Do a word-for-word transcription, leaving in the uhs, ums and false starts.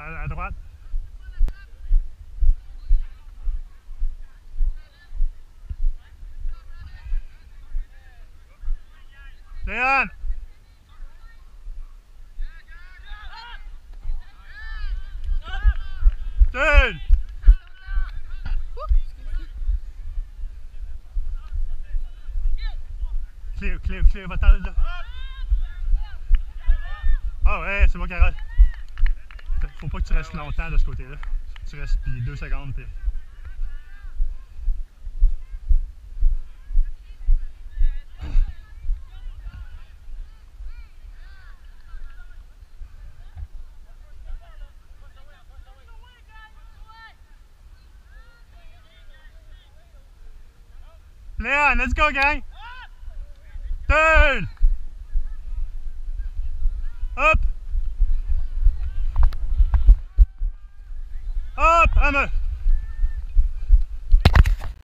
À, à droite. Léon! Dude! Clé, clé, clé, va-t'en là. Ah ouais, c'est moi, Carole. Faut pas que tu restes longtemps de ce côté-là. Tu restes puis deux secondes puis. Léon, let's go, gang! Turn! Up! Up, Emma!